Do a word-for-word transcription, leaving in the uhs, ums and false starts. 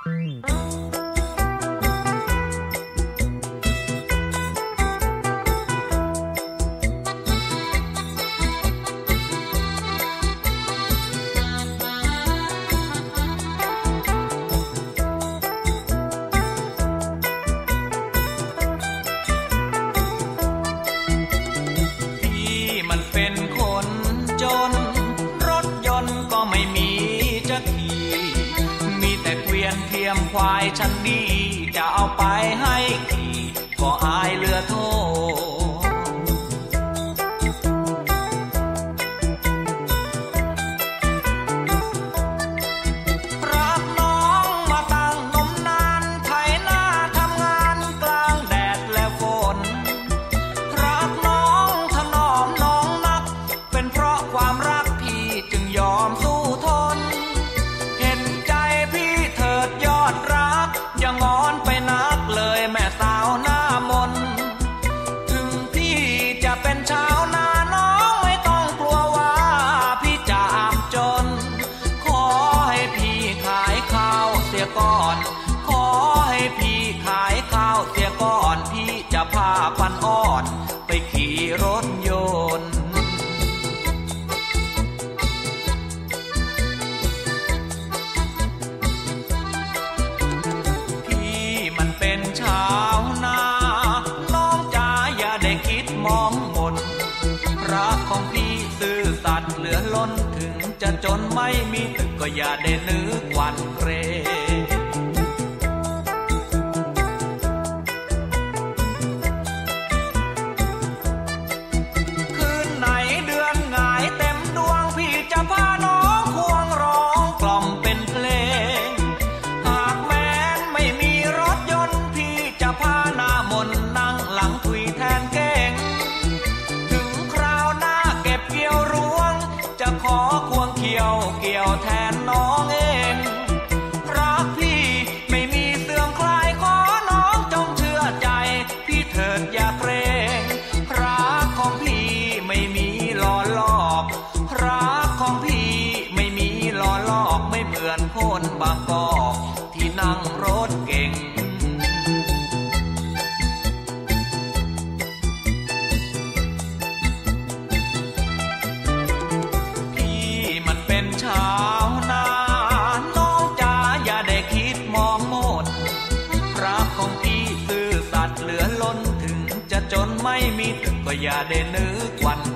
ควายฉันดีจะเอาไปให้ขี่ก็อายเหลือโทรักน้องมาตั้งนมนานไถนาทำงานกลางแดดและฝนรักน้องถนอมน้องนักเป็นเพราะความรักพี่จึงยอมสู้ทนเห็นใจพี่เถิดยอดรักอย่างงอนไปนักเลยแม่สาวหน้ามนถึงพี่จะเป็นชาวนาน้องไม่ต้องกลัวว่าพี่จะอับจนขอให้พี่ขายข้าวเสียก่อนขอให้พี่ขายข้าวเสียก่อนพี่จะพาปันอ่อนไปขี่รถยนต์ชาวนาน้องจ๋าอย่าได้คิดมองมนรักของพี่ซื่อสัตย์เหลือล้นถึงจะจนไม่มีตึกก็อย่าได้นึกหวั่นเกรงคืนไหนเดือนหงายเต็มดวงพี่จะพาน้องควงร้องกล่อมเป็นเพลงหากแม้นไม่มีรถยนต์จะพาหน้ามนนั่งหลังถุยแทนเก่งถึงคราวหน้าเก็บเกี่ยวรวงจะขอควงเขียวเกี่ยวแทนน้องเองรักพี่ไม่มีเสื่อมคลายขอน้องจงเชื่อใจพี่เถิดอย่าเกรงรักของพี่ไม่มีหล่อหลอกรักของพี่ไม่มีหล่อหลอกไม่เหมือนคนบางกอกที่นั่งรถเก่งชาวนาน้องจ๋าอย่าได้คิดมองมนรักของพี่ซื่อสัตย์เหลือล้นถึงจะจนไม่มีตึกก็อย่าได้นึกหวั่น